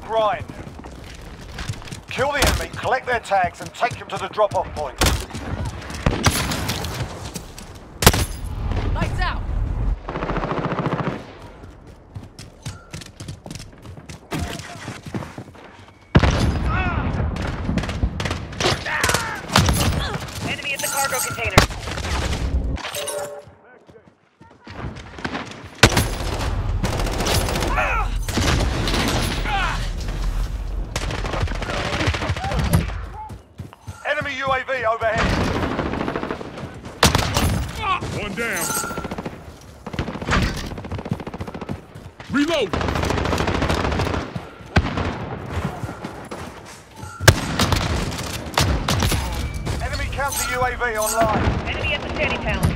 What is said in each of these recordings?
grind. Kill the enemy, collect their tags, and take them to the drop-off point. Lights out! Enemy at the cargo container. Enemy UAV overhead. One down. Reload. Enemy counter UAV online. Enemy at the shanty town.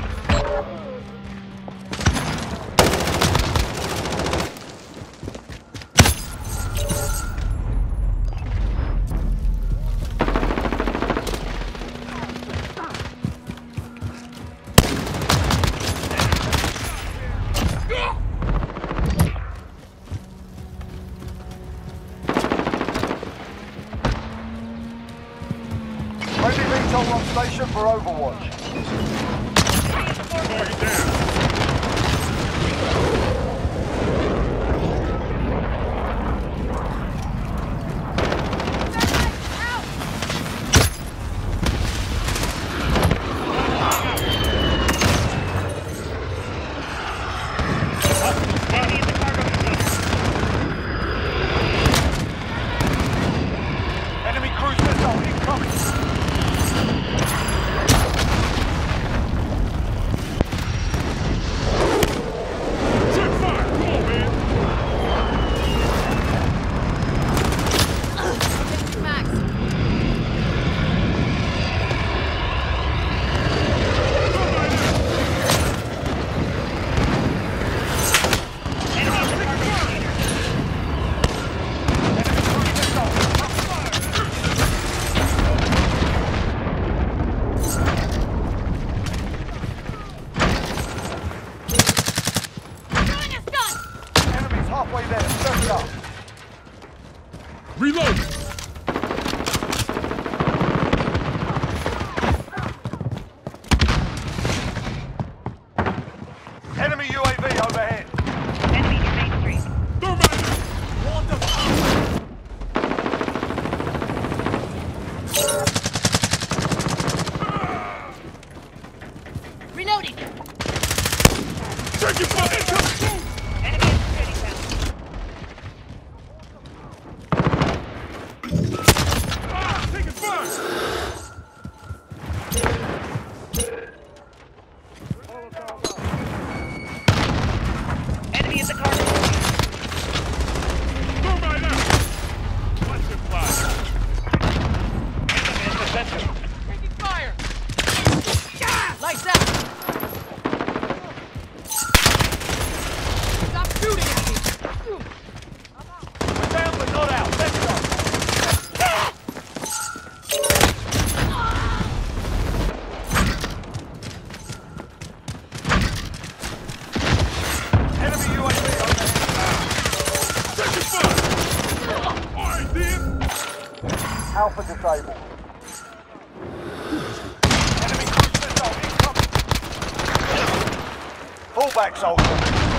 Friendly VTOL on station for Overwatch. Target down. Enemy at the cargo container. Enemy cruise missile incoming. Check fire. Come on, man. Max! Enemy at the cargo container. Throwing a stun! Enemy's halfway there. Surf it up. Reload. Enemy UAV overhead. Enemy near Main Street. Thermite. Reloading! Taking fire. Incoming. Enemy at the shanty town. Taking fire. Enemy at the cargo container. Thermite out. Watch them fly. Taking fire! Lights out! Stop shooting at me! We're down but not out. Let's go. Enemy UAV overhead. Taking fire. All right, then. Alpha disabled. Enemy cruise missile incoming. Fullback soldier.